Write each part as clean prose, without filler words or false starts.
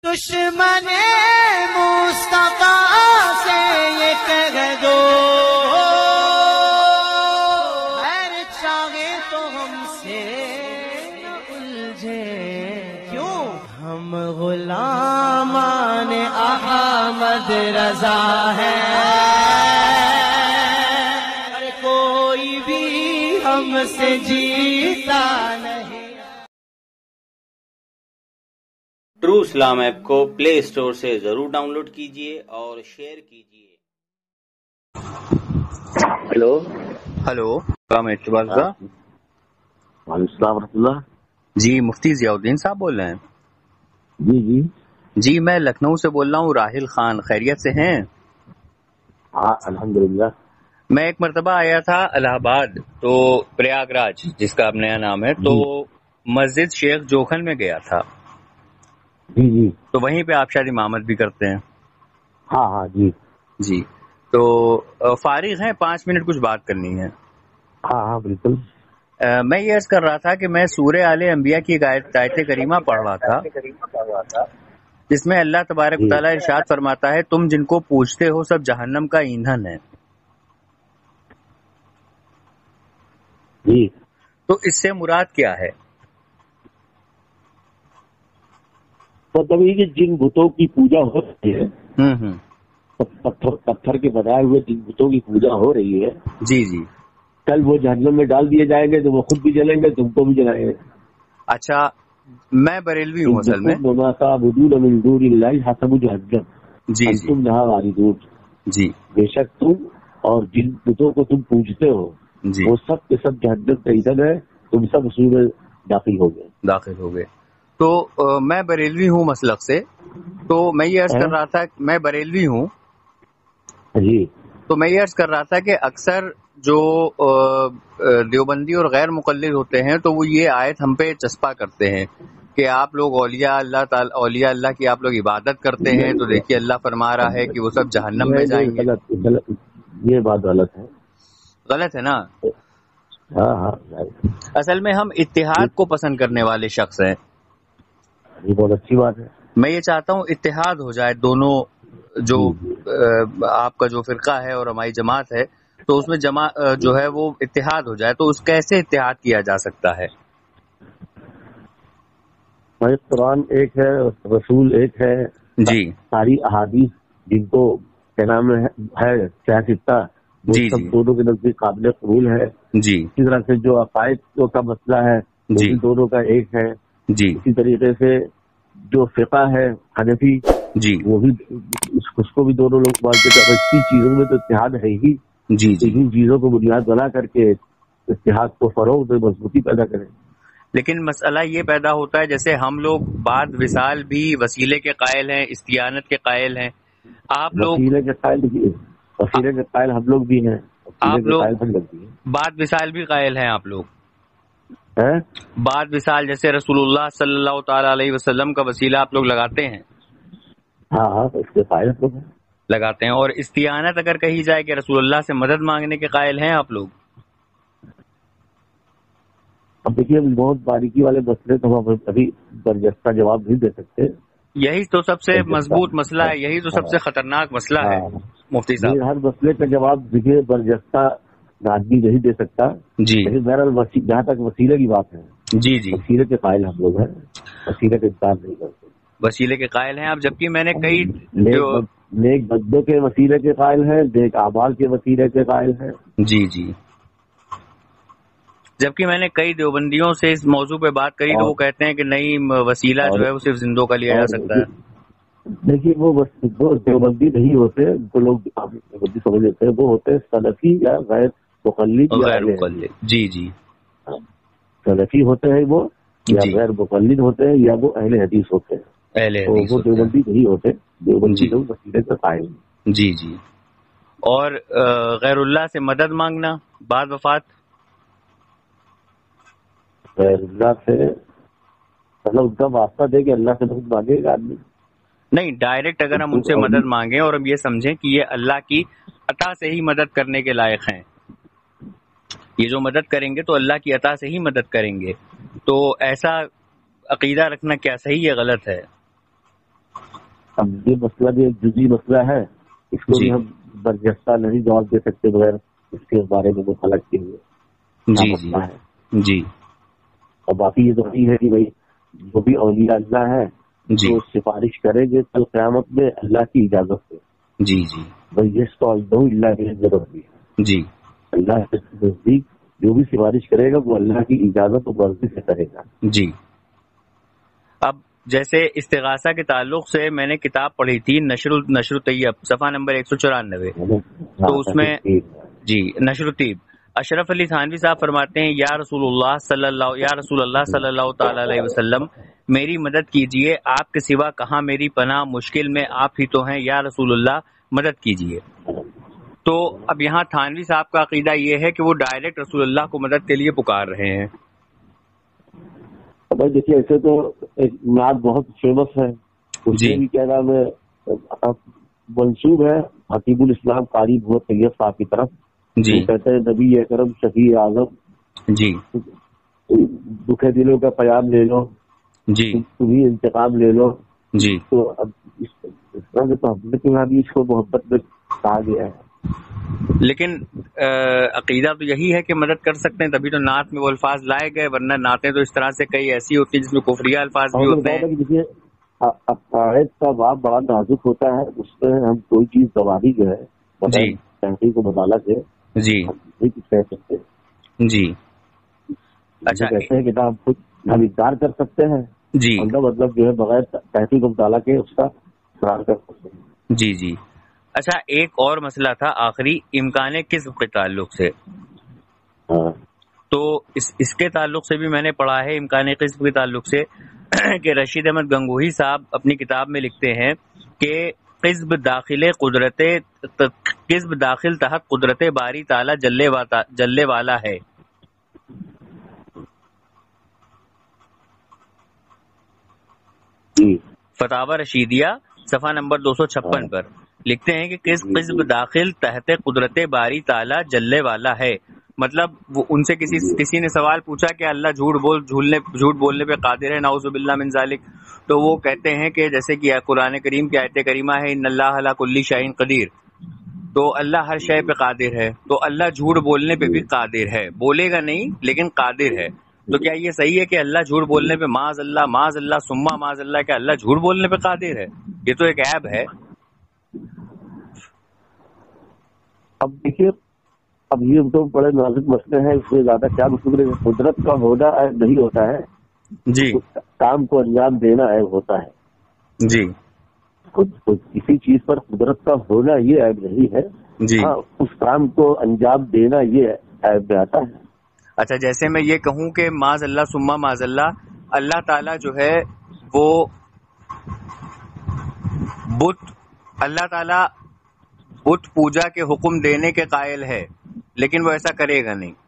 دشمن مصطفیٰ سے یہ کہہ دو خیر چاہے تو ہم سے نہ الجھے، کیوں ہم غلامان احمد رضا ہیں، کوئی بھی ہم سے جیتا نہیں۔ ٹرو اسلام ایپ کو پلے اسٹور سے ضرور ڈاؤن لوڈ کیجیے اور شیئر کیجیے۔ ہیلو السلام اقبال صاحب۔ وعلیکم السلام ورحمۃ اللہ۔ جی مفتی ضیاء الدین صاحب بول رہے ہیں؟ جی میں لکھنؤ سے بول رہا ہوں، راحل خان، خیریت سے ہیں؟ ہاں الحمدللہ۔ میں ایک مرتبہ آیا تھا الہ آباد، تو پریاگ راج جس کا اب نیا نام ہے، تو مسجد شیخ جوکھن میں گیا تھا۔ جی تو وہیں پہ آپ شاید امامت بھی کرتے ہیں؟ ہاں جی تو فارغ ہیں؟ 5 منٹ کچھ بات کرنی ہے۔ ہاں بالکل۔ میں یہ عرض کر رہا تھا کہ میں سورہ آل انبیاء کی آیت کریمہ پڑھ رہا تھا، جس میں اللہ تبارک و تعالیٰ ارشاد فرماتا ہے تم جن کو پوجتے ہو سب جہنم کا ایندھن ہے۔ جی تو اس سے مراد کیا ہے؟ مطلب یہ کہ جن بتوں کی پوجا ہو رہی ہے، پتھر کے بنائے ہوئے جن بتوں کی پوجا ہو رہی ہے، جی کل وہ جہنم میں ڈال دیے جائیں گے تو وہ خود بھی جلیں گے، تم کو بھی جلائیں گے۔ اچھا میں بریلوی ہوں اصل میں۔ جی بے شک تم اور جن بتوں کو تم پوجتے ہو جی وہ سب کے سب جہنم کا ایندھن ہے، تم سب اس میں داخل ہو گئے۔ تو میں بریلوی ہوں مسلک سے، تو میں یہ عرض کر رہا تھا، میں بریلوی ہوں، جی تو میں یہ عرض کر رہا تھا کہ اکثر جو دیوبندی اور غیر مقلد ہوتے ہیں تو وہ یہ آیت ہم پہ چسپا کرتے ہیں کہ آپ لوگ اولیاء اللہ کی آپ لوگ عبادت کرتے ہیں، تو دیکھیے اللہ فرما رہا ہے کہ وہ سب جہنم میں جائیں گے۔ یہ بات غلط ہے نا؟ ہاں اصل میں ہم اتحاد کو پسند کرنے والے شخص ہیں۔ یہ بہت اچھی بات ہے۔ میں یہ چاہتا ہوں اتحاد ہو جائے دونوں، جو آپ کا جو فرقہ ہے اور ہماری جماعت ہے، تو اس میں جو ہے وہ اتحاد ہو جائے۔ تو اس کیسے اتحاد کیا جا سکتا ہے؟ قرآن ایک ہے، رسول ایک ہے، جی ساری احادیث جن کو کیا نام ہے سیاستہ، وہ جی سب دونوں کے نزدیک قابل قبول ہے۔ جی اسی طرح سے جو عقائد کا مسئلہ ہے وہ جی بھی دونوں کا ایک ہے۔ جی اسی طریقے سے جو فقہ ہے حنفی، جی وہ بھی اس کو بھی دونوں لوگ مانتے ہیں۔ اسی چیزوں میں تو اتحاد ہے ہی، جی جی ان چیزوں کو بنیاد بنا کر کے اتحاد کو فروغ دے، مضبوطی پیدا کریں۔ لیکن مسئلہ یہ پیدا ہوتا ہے جیسے ہم لوگ بعد وصال بھی وسیلے کے قائل ہیں، استعانت کے قائل ہیں، آپ لوگ وسیلے کے قائل ہم لوگ بھی ہیں، آپ لوگ ہم لوگ بھی ہیں۔ بعد وصال بھی قائل ہیں، آپ لوگ ہیں؟ بعد وصال جیسے رسول اللہ صلی اللہ تعالی علیہ وسلم کا وسیلہ آپ لوگ لگاتے ہیں؟ ہاں اس کے قائل ہم لوگ ہیں، لگاتے ہیں۔ اور استعانت اگر کہی جائے کہ رسول اللہ سے مدد مانگنے کے قائل ہیں آپ لوگ؟ اب دیکھیے بہت باریکی والے مسئلے تو ہم ابھی برجستہ جواب نہیں دے سکتے۔ یہی تو سب سے مضبوط مسئلہ ہے، یہی تو سب سے خطرناک مسئلہ ہے مفتی صاحب۔ ہر مسئلے کا جواب دیکھیے برجستہ آدمی نہیں دے سکتا، جی لیکن بہرحال جہاں تک وسیلے کی بات ہے، جی جی وسیلے کے قائل ہم لوگ ہیں، وسیلے کا انکار نہیں کرتے۔ وسیلے کے قائل ہیں آپ، جبکہ میں نے کئی نیک بندوں کے وسیلے کے قائل ہیں، نیک اعمال کے وسیلے کے قائل ہیں۔ جی جی، جبکہ میں نے کئی دیوبندیوں سے اس موضوع پہ بات کری تو وہ کہتے ہیں کہ نہیں، وسیلہ جو ہے وہ صرف زندوں کا لیا جا سکتا ہے۔ دیکھیے وہ دیوبندی نہیں ہوتے، ان کو لوگ دیوبندی سمجھ لیتے ہیں، وہ ہوتے ہیں سلفی یا غیر مقلد۔ جی جی، سلفی ہوتے ہیں وہ، یا غیر مقلد ہوتے ہیں، یا وہ اہل حدیث ہوتے ہیں۔ وہ دیوبندی نہیں ہوتے، دیوبندی لوگ وسیلے کا قائل ہیں۔ جی جی، اور غیر اللہ سے مدد مانگنا بعد وفات؟ غیر اللہ سے مطلب ان کا واسطہ دے کہ اللہ سے مدد مانگے گا آدمی؟ نہیں، ڈائریکٹ اگر ہم ان سے مدد مانگیں اور ہم یہ سمجھیں کہ یہ اللہ کی عطا سے ہی مدد کرنے کے لائق ہیں، یہ جو مدد کریں گے تو اللہ کی عطا سے ہی مدد کریں گے، تو ایسا عقیدہ رکھنا کیا صحیح ہے غلط ہے؟ اب یہ مسئلہ بھی ایک جزئی مسئلہ ہے، اس کو بھی ہم برجستہ نہیں جواب دے سکتے بغیر اس کے بارے میں مطالعہ کیے ہوئے. جی جی. اور باقی یہ تو ہے کہ بھائی جو بھی اولیاء اللہ ہے وہ سفارش کریں گے کل قیامت میں اللہ کی اجازت سے. جی جی. بھائی یہ تو اللہ کی ضرورت بھی ہے. جی. اللہ کے نزدیک جو بھی سفارش کرے گا وہ اللہ کی اجازت و مرضی سے کرے گا. جی. اب جیسے استغاثہ کے تعلق سے میں نے کتاب پڑھی تھی نشر الطیب صفحہ نمبر 194، تو اس میں جی نشر الطیب اشرف علی تھانوی صاحب فرماتے ہیں یا رسول اللہ صلی اللہ تعالی علیہ وسلم میری مدد کیجئے، آپ کے سوا کہاں میری پناہ، مشکل میں آپ ہی تو ہیں، یا رسول اللہ مدد کیجئے. تو اب یہاں تھانوی صاحب کا عقیدہ یہ ہے کہ وہ ڈائریکٹ رسول اللہ کو مدد کے لیے پکار رہے ہیں. بھائی دیکھیے ایسے تو ایک نعت بہت فیمس ہے، اس میں بھی کیا نام ہے منسوب ہے حکیم الاسلام قاری محمد طیب صاحب کی طرف. جی. کہتے ہیں نبی اکرم شفیع اعظم جی دکھے دلوں کا پیام لے لو، جی تمہیں انتقام لے لو. جی. تو اب اس طرح سے تو ہم نے بھی اس کو محبت میں کہا گیا ہے. لیکن عقیدہ تو یہی ہے کہ مدد کر سکتے ہیں، تبھی تو نعت میں وہ الفاظ لائے گئے، ورنہ نعتیں تو اس طرح سے کئی ایسی ہوتی ہیں جس میں کفریہ الفاظ بھی ہوتے ہیں. دیکھیے عقائد کا باب بڑا نازک ہوتا ہے، اس میں ہم کوئی چیز گواہی جو ہے تحقیق کو مطالعہ سے جی کچھ کہہ سکتے ہیں. جی. اچھا کہتے ہیں کہ ہم خود ہم انکار کر سکتے ہیں جی. مطلب جو ہے بغیر تحقیق و مطالعہ کے اس کا اقرار کر سکتے ہیں. جی جی. اچھا ایک اور مسئلہ تھا آخری، امکان کسب کے تعلق سے. تو اس کے تعلق سے بھی میں نے پڑھا ہے امکان کسب کے تعلق سے کہ رشید احمد گنگوہی صاحب اپنی کتاب میں لکھتے ہیں کہ قسب داخل تحت قدرت باری تعالی جلے والا ہے. فتاوی رشیدیہ صفحہ نمبر 256 پر لکھتے ہیں کہ قسب داخل تحت قدرت باری تعالی جلے والا ہے. مطلب وہ ان سے کسی نے سوال پوچھا کہ اللہ جھوٹ بولنے پہ قادر ہے، نعوذ باللہ من ذالک. تو وہ کہتے ہیں کہ جیسے کہ قرآن کریم کی آیت کریمہ ہے ان اللہ علی کل شیء قدیر، تو اللہ ہر شے پہ قادر ہے، تو اللہ جھوٹ بولنے پہ بھی قادر ہے، بولے گا نہیں لیکن قادر ہے. تو کیا یہ صحیح ہے کہ اللہ جھوٹ بولنے پہ معاذ اللہ ثم معاذ اللہ کہ اللہ جھوٹ بولنے پہ قادر ہے؟ یہ تو ایک عیب ہے. اب دیکھیے اب یہ تو بڑے نازک مسئلے ہیں، اس میں زیادہ کیا گفتگو. قدرت کا ہونا عیب نہیں ہوتا ہے جی، کام کو انجام دینا عیب ہوتا ہے. جی. کسی چیز پر قدرت کا ہونا یہ عیب نہیں ہے جی. اس کام کو انجام دینا یہ عیب میں آتا ہے. اچھا جیسے میں یہ کہوں کہ معاذ اللہ ثم معاذ اللہ تعالیٰ جو ہے وہ اللہ تعالیٰ بت پوجا کے حکم دینے کے قائل ہے، لیکن وہ ایسا کرے گا نہیں.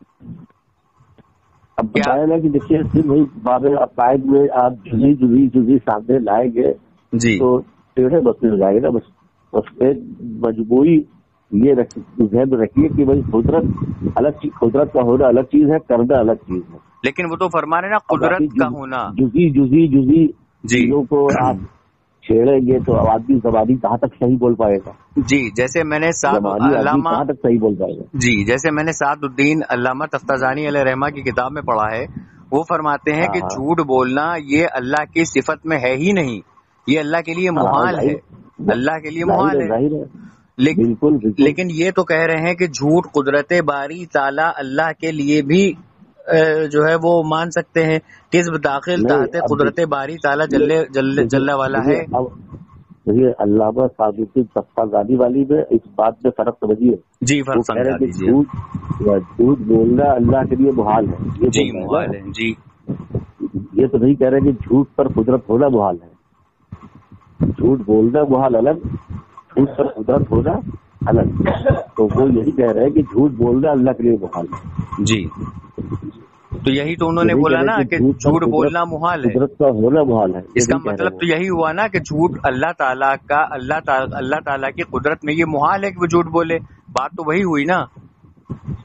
اب بتایا نا کہ دیکھیے وہی باب عقائد میں آپ جزی سامنے لائیں گے جی تو ٹیڑھے مسئلے ہو جائے گا. بس ایک مجبوری یہ ذہن رکھیے کہ بھائی قدرت کا ہونا الگ چیز ہے، کرنا الگ چیز ہے. لیکن وہ تو فرما رہے نا قدرت کا ہونا جزی چیزوں کو آپ چھیڑیں گے تو آدمی زبانی کہاں تک صحیح بول پائے گا. جی جیسے میں نے کہاں تک صحیح بول پائے گا. جی جیسے میں نے سعد الدین علامہ تفتازانی علیہ رحمہ کی کتاب میں پڑھا ہے، وہ فرماتے ہیں کہ جھوٹ بولنا یہ اللہ کی صفت میں ہے ہی نہیں، یہ اللہ کے لیے محال ہے، اللہ کے لیے محال ہے. لیکن یہ تو کہہ رہے ہیں کہ جھوٹ قدرت باری تعالی اللہ کے لیے بھی جو ہے وہ مان سکتے ہیں. کسب داخل تحت قدرت باری تعالی جل والا ہے. یہ علامہ سعد الدین تفتازانی والی میں اس بات میں فرق سمجھیے. جی فرق سمجھا دیجیے. جھوٹ بولنا اللہ کے لیے محال ہے. جی محال ہے. جی یہ تو نہیں کہہ رہے کہ جھوٹ پر قدرت ہونا محال ہے. جھوٹ بولنا محال الگ، جھوٹ پر قدرت ہونا الگ. تو وہ یہی کہہ رہے ہیں کہ جھوٹ بولنا اللہ کے لیے محال ہے. جی تو یہی تو انہوں نے بولا نا کہ جھوٹ بولنا محال ہے، قدرت کا ہونا محال ہے. اس کا مطلب تو یہی ہوا نا کہ جھوٹ اللہ تعالیٰ کی قدرت میں یہ محال ہے کہ وہ جھوٹ بولے. بات تو وہی ہوئی نا.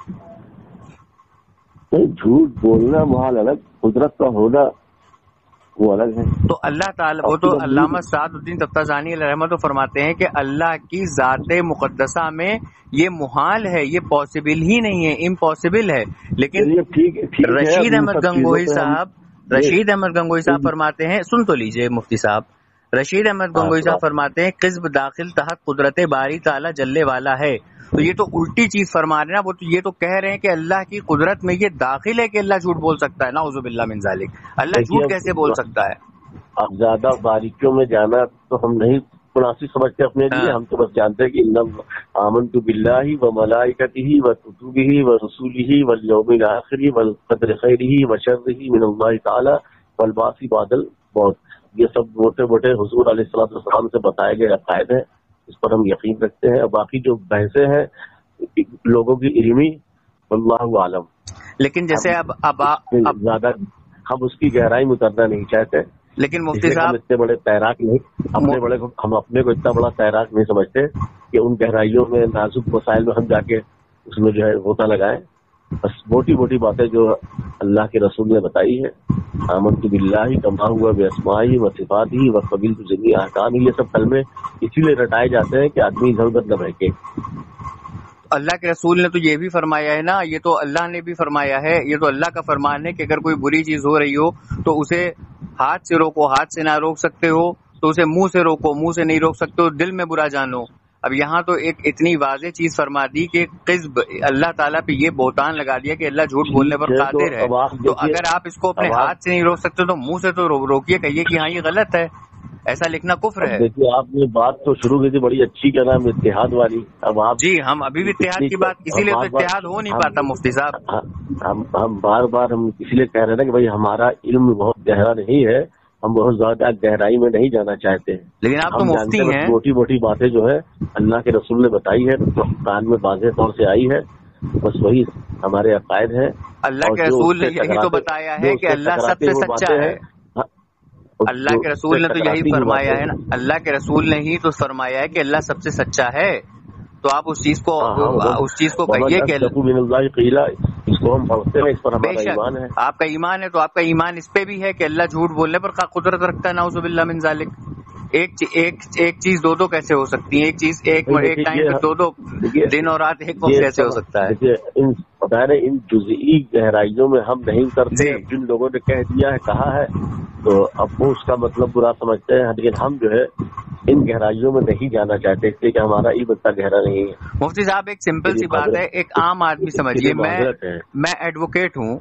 جھوٹ بولنا محال الگ، قدرت کا ہونا وہ الگ ہے. تو اللہ تعالیٰ وہ تو علامہ سعد الدین تفتازانی علیہ رحمۃ تو فرماتے ہیں کہ اللہ کی ذات مقدسہ میں یہ محال ہے، یہ پاسبل ہی نہیں ہے، امپاسبل ہے. لیکن ٹھیک ہے رشید احمد گنگوہی صاحب فرماتے ہیں، سن تو لیجئے مفتی صاحب، رشید احمد گنگوہی صاحب فرماتے ہیں قذب داخل تحت قدرت باری تعالیٰ جلے والا ہے. تو یہ تو الٹی چیز فرما رہے ہیں نا، وہ تو یہ تو کہہ رہے ہیں کہ اللہ کی قدرت میں یہ داخل ہے کہ اللہ جھوٹ بول سکتا ہے. نعوذ باللہ من ذالک، اللہ جھوٹ کیسے بول سکتا ہے؟ اب زیادہ باریکیوں میں جانا تو ہم نہیں مناسب سمجھتے اپنے لیے. ہم تو بس جانتے ہیں کہ آمنت باللہ و ملائکتہ و کتبہ و رسولہ والیوم الآخر والقدر خیرہ و شرہ من اللہ تعالی والبعث بعد الموت. یہ سب موٹے موٹے حضور علیہ الصلوۃ والسلام سے بتائے گئے عقائد ہیں، اس پر ہم یقین رکھتے ہیں. اور باقی جو بحثیں ہیں لوگوں کی علمی واللہ عالم. لیکن جیسے اب زیادہ ہم اس کی گہرائی میں اترنا نہیں چاہتے. لیکن مفتی صاحب اتنے بڑے تیراک نہیں، ہم اپنے کو اتنا بڑا تیراک نہیں سمجھتے کہ ان گہرائیوں میں نازک وسائل میں ہم جا کے اس میں جو ہے غوطہ لگائیں. بس موٹی موٹی باتیں جو اللہ کے رسول نے بتائی ہے، آمنت باللہ کما ہوا باسمائہ و صفاتہ و قبلت جمیع احکامہ، یہ سب کلمے اسی لیے رٹائے جاتے ہیں کہ آدمی ادھر ادھر نہ بہکے. اللہ کے رسول نے تو یہ بھی فرمایا ہے نا، یہ تو اللہ نے بھی فرمایا ہے، یہ تو اللہ کا فرمان ہے کہ اگر کوئی بری چیز ہو رہی ہو تو اسے ہاتھ سے روکو، ہاتھ سے نہ روک سکتے ہو تو اسے منہ سے روکو، منہ سے نہیں روک سکتے ہو دل میں برا جانو. اب یہاں تو ایک اتنی واضح چیز فرما دی کہ قذب اللہ تعالیٰ پہ یہ بہتان لگا دیا کہ اللہ جھوٹ بولنے پر قادر ہے. تو اگر آپ اس کو اپنے ہاتھ سے نہیں روک سکتے تو منہ سے تو روکیے، کہیے کہ ہاں یہ غلط ہے، ایسا لکھنا کفر ہے. دیکھیے آپ نے بات تو شروع کی تھی بڑی اچھی، کیا نام اتحاد والی. اب آپ جی ہم ابھی بھی اتحاد کی بات، اسی لیے تو اتحاد ہو نہیں پاتا مفتی صاحب. ہم بار بار ہم اسی لیے کہہ رہے ہیں نا کہ بھائی ہمارا علم بہت گہرا نہیں ہے، ہم بہت زیادہ گہرائی میں نہیں جانا چاہتے ہیں. لیکن آپ تو مفتی ہیں. موٹی موٹی باتیں جو ہے اللہ کے رسول نے بتائی ہے، قرآن میں واضح طور سے آئی ہے، بس وہی ہمارے عقائد ہیں. اللہ کے رسول نے یہی تو بتایا ہے کہ اللہ سب سے سچا ہے. اللہ کے رسول نے تو یہی فرمایا ہے نا، اللہ کے رسول نے ہی تو فرمایا ہے کہ اللہ سب سے سچا ہے. تو آپ اس چیز کو کہیے کہ اس کو ہم پڑھتے ہیں، اس پر ہمارا ایمان ہے. آپ کا ایمان ہے تو آپ کا ایمان اس پہ بھی ہے کہ اللہ جھوٹ بولنے پر قدرت رکھتا ہے. نعوذ باللہ من ذالک. ایک چیز دو کیسے ہو سکتی ہے؟ ایک چیز ایک ٹائم پہ دو دن اور رات ایک وقت کیسے ہو سکتا ہے؟ ان جزئی گہرائیوں میں ہم نہیں اترتے. جن لوگوں نے کہہ دیا ہے، کہا ہے، تو اب وہ اس کا مطلب برا سمجھتے ہیں. لیکن ہم جو ہے ان گہرائیوں میں نہیں جانا چاہتے، اس لیے کہ ہمارا علم اتنا گہرا نہیں ہے. مفتی صاحب ایک سمپل سی بات ہے، ایک عام آدمی سمجھیے، میں ایڈوکیٹ ہوں،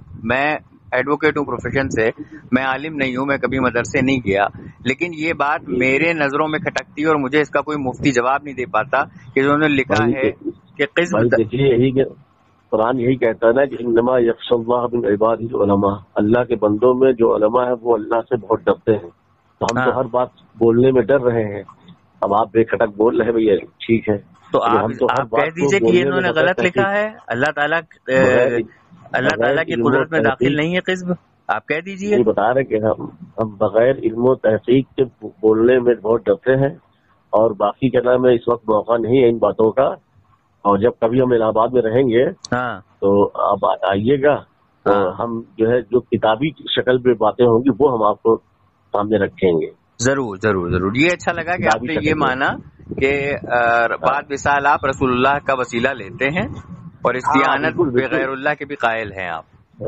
پروفیشن سے، میں عالم نہیں ہوں، میں کبھی مدرسے نہیں گیا، لیکن یہ بات میرے نظروں میں کھٹکتی ہے اور مجھے اس کا کوئی مفتی جواب نہیں دے پاتا کہ انہوں نے لکھا ہے کہ دیکھیے یہی کہ قرآن یہی کہتا ہے نا کہ انما یخشی اللہ من عبادہ العلماء، اللہ کے بندوں میں جو علماء ہیں وہ اللہ سے بہت ڈرتے ہیں. تو ہم تو ہر بات بولنے میں ڈر رہے ہیں. اب آپ بے کھٹک بول رہے ہیں بھیا، ٹھیک ہے، تو آپ کہہ دیجئے کہ انہوں نے غلط لکھا ہے. اللہ تعالیٰ کی قدرت میں داخل نہیں ہے قذب، آپ کہہ دیجئے. بتا رہے کہ ہم بغیر علم و تحقیق کے بولنے میں بہت ڈرتے ہیں، اور باقی کیا نام ہے اس وقت موقع نہیں ہے ان باتوں کا. اور جب کبھی ہم الہ آباد میں رہیں گے تو آپ آئیے گا، تو ہم جو ہے جو کتابی شکل پہ باتیں ہوں گی وہ ہم آپ کو سامنے رکھیں گے. ضرور ضرور ضرور. یہ اچھا لگا کہ آپ نے یہ مانا کہ بعد وصال آپ رسول اللہ کا وسیلہ لیتے ہیں اور استعانت بغیر اللہ کے بھی قائل ہیں آپ،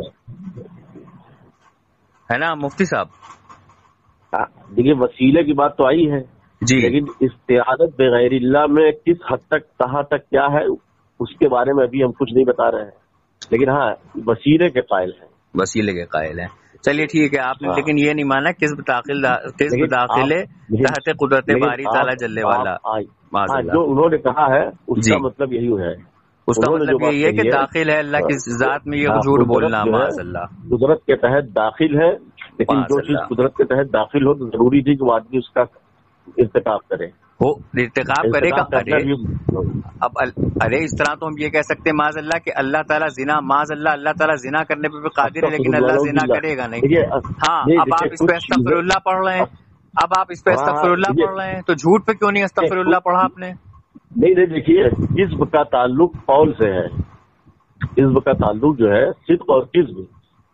ہے نا مفتی صاحب؟ دیکھیے وسیلے کی بات تو آئی ہے جی، لیکن استعانت بغیر اللہ میں کس حد تک کہاں تک کیا ہے اس کے بارے میں ابھی ہم کچھ نہیں بتا رہے ہیں. لیکن ہاں وسیلے کے قائل ہیں، وسیلے کے قائل ہیں. چلیے ٹھیک ہے، آپ نے لیکن یہ نہیں مانا قذب داخل تحت قدرت باری تعالیٰ جلے والا. جو انہوں نے کہا ہے اس کا مطلب یہی ہے، اس کا مطلب یہی ہے کہ داخل ہے اللہ کی ذات میں یہ جھوٹ بولنا معاذ اللہ، قدرت کے تحت داخل ہے. لیکن جو چیز قدرت کے تحت داخل ہو تو ضروری تھی کہ وہ آدمی اس کا ارتکاب کرے. وہ ارتکاب کرے گا. اب ارے اس طرح تو ہم یہ کہہ سکتے ہیں معاذ اللہ کہ اللہ تعالیٰ زنا، معاذ اللہ تعالیٰ زنا کرنے پہ بھی قادر ہے، لیکن اللہ زنا کرے گا نہیں. ہاں اب آپ اس پہ استغفر اللہ پڑھ رہے ہیں، تو جھوٹ پہ کیوں نہیں استغفر اللہ پڑھا آپ نے؟ نہیں دیکھیے کذب کا تعلق قول سے ہے. کذب کا تعلق جو ہے صدق اور کذب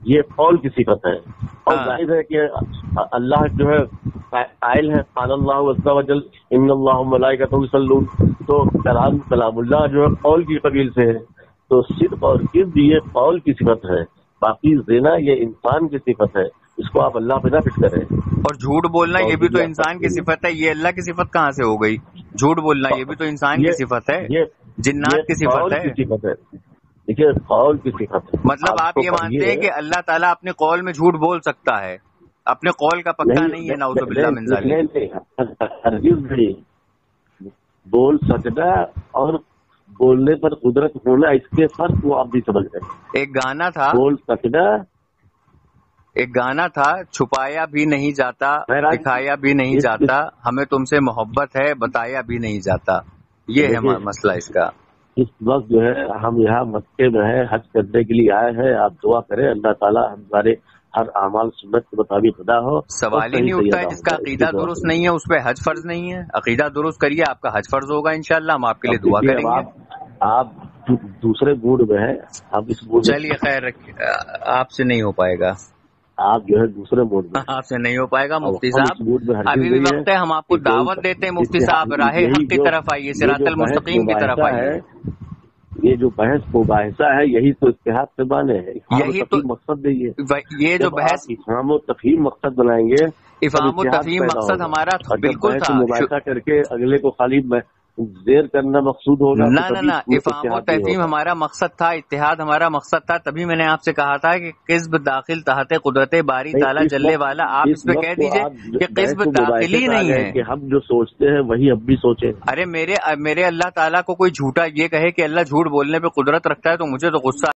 یہ قول کی صفت ہے، اور ہاں۔ ظاہر ہے کہ اللہ جو ہے قائل ہے قال اللہ عز وجل ان اللہ وملائکتہ یصلون، تو کلام اللہ جو ہے قول کی قبیل سے ہے، تو صدق اور کذب یہ قول کی صفت ہے، باقی زنا یہ انسان کی صفت ہے، اس کو آپ اللہ پہ نہ فٹ کریں۔ اور جھوٹ بولنا یہ بھی تو انسان کی صفت ہے، یہ اللہ کی صفت کہاں سے ہو گئی؟ جھوٹ بولنا یہ بھی تو انسان کی صفت ہے، جنات کی صفت ہے۔ دیکھیے قول کی صفت ہے، مطلب آپ یہ مانتے ہیں کہ اللہ تعالیٰ اپنے قول میں جھوٹ بول سکتا ہے، اپنے قول کا پکا نہیں ہے، نعوذ باللہ من ذالک۔ ہرگز نہیں، بول سکنا اور بولنے پر قدرت ہونا، اس کے فرق کو آپ بھی سمجھ رہے ہیں۔ ایک گانا تھا، بول سکنا، ایک گانا تھا، چھپایا بھی نہیں جاتا، دکھایا بھی نہیں جاتا، ہمیں تم سے محبت ہے، بتایا بھی نہیں جاتا، یہ ہے مسئلہ اس کا۔ اس وقت جو ہے ہم یہاں مکے میں ہیں، حج کرنے کے لیے آئے ہیں، آپ دعا کریں اللہ تعالیٰ ہمارے ہر اعمال سنت کے مطابق ادا ہو۔ سوال ہی نہیں اٹھتا ہے، جس کا عقیدہ درست نہیں ہے اس پہ حج فرض نہیں ہے۔ عقیدہ درست کریے، آپ کا حج فرض ہوگا انشاءاللہ، ہم آپ کے لیے دعا کریں گے۔ آپ دوسرے موڈ میں ہیں، آپ اس موڈ میں، چلیے خیر، آپ سے نہیں ہو پائے گا، آپ جو ہے دوسرے موڈ میں، آپ سے نہیں ہو پائے گا مفتی صاحب۔ ابھی بھی وقت ہے، ہم آپ کو دعوت دیتے ہیں مفتی صاحب، راہ حق کی طرف آئیے، صراط المستقیم کی طرف آئیے۔ یہ جو بحث مباحثہ ہے یہی تو اتحاد سے بانے ہے، یہی تو مقصد نہیں ہے۔ یہ جو بحث افہام و تفہیم مقصد بنائیں گے، افہام و تفہیم مقصد ہمارا بالکل تھا، مباحثہ کر کے اگلے کو خالی زیر کرنا مقصود ہوگا۔ نہ افہام و تفہیم ہمارا مقصد تھا، اتحاد ہمارا مقصد تھا، تبھی میں نے آپ سے کہا تھا کہ قذب داخل تحت قدرت باری تعالیٰ جلے والا، آپ اس پہ کہہ دیجئے کہ قذب داخلی نہیں ہے کہ ہم جو سوچتے ہیں وہی اب بھی سوچیں۔ ارے میرے اللہ تعالیٰ کو کوئی جھوٹا یہ کہے کہ اللہ جھوٹ بولنے پہ قدرت رکھتا ہے تو مجھے تو غصہ